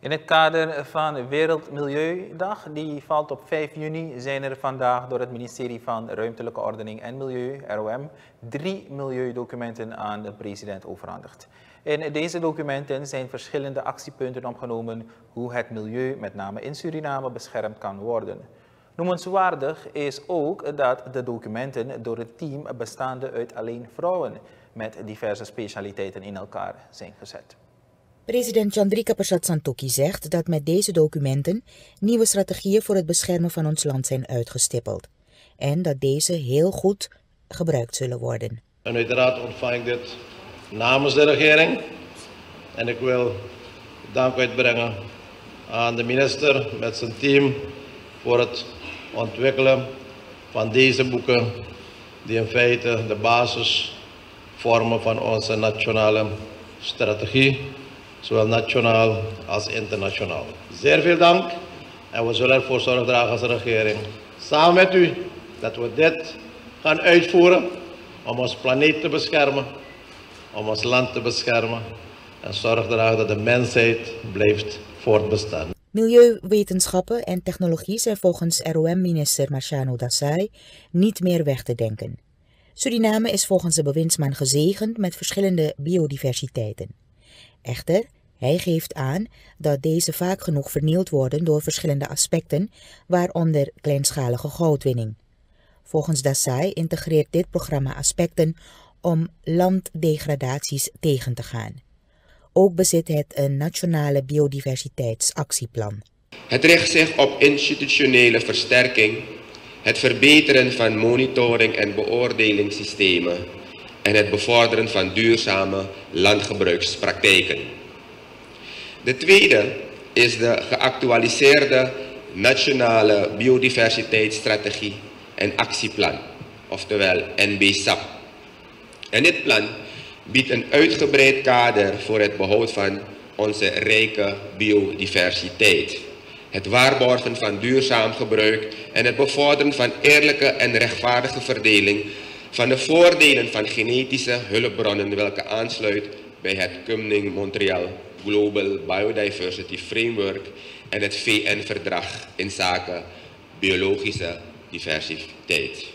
In het kader van Wereldmilieudag, die valt op 5 juni, zijn er vandaag door het ministerie van Ruimtelijke Ordening en Milieu, ROM, 3 milieudocumenten aan de president overhandigd. In deze documenten zijn verschillende actiepunten opgenomen hoe het milieu, met name in Suriname, beschermd kan worden. Noemenswaardig is ook dat de documenten door het team bestaande uit alleen vrouwen met diverse specialiteiten in elkaar zijn gezet. President Chandrika Persat Santokhi zegt dat met deze documenten nieuwe strategieën voor het beschermen van ons land zijn uitgestippeld en dat deze heel goed gebruikt zullen worden. En uiteraard ontvang ik dit namens de regering en ik wil dank uitbrengen aan de minister met zijn team voor het ontwikkelen van deze boeken die in feite de basis vormen van onze nationale strategie, zowel nationaal als internationaal. Zeer veel dank en we zullen ervoor zorg dragen als regering, samen met u, dat we dit gaan uitvoeren om ons planeet te beschermen, om ons land te beschermen en zorg dragen dat de mensheid blijft voortbestaan. Milieuwetenschappen en technologie zijn volgens ROM-minister Marciano Dassay niet meer weg te denken. Suriname is volgens de bewindsman gezegend met verschillende biodiversiteiten. Echter, hij geeft aan dat deze vaak genoeg vernield worden door verschillende aspecten, waaronder kleinschalige goudwinning. Volgens Dassay integreert dit programma aspecten om landdegradaties tegen te gaan. Ook bezit het een nationale biodiversiteitsactieplan. Het richt zich op institutionele versterking, het verbeteren van monitoring- en beoordelingssystemen en het bevorderen van duurzame landgebruikspraktijken. De tweede is de geactualiseerde Nationale Biodiversiteitsstrategie en Actieplan, oftewel NBSAP. En dit plan biedt een uitgebreid kader voor het behoud van onze rijke biodiversiteit, het waarborgen van duurzaam gebruik en het bevorderen van eerlijke en rechtvaardige verdeling van de voordelen van genetische hulpbronnen, welke aansluit bij het Kumning-Montreal Global Biodiversity Framework en het VN-verdrag inzake biologische diversiteit.